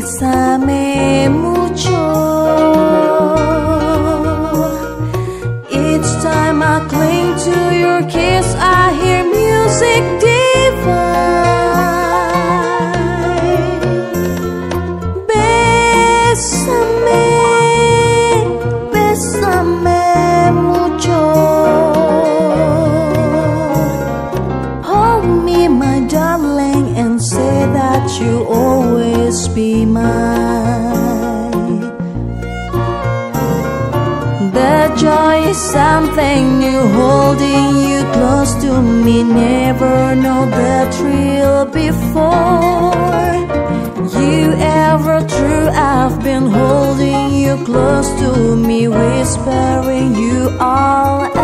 bésame mucho. Each time I cling to your kiss, I hear music divine. Bésame, bésame mucho. Hold me, my darling, and say that you'll always be mine. The joy is something new, holding you close to me. Never know the thrill before. You ever true, I've been holding you close to me, whispering you all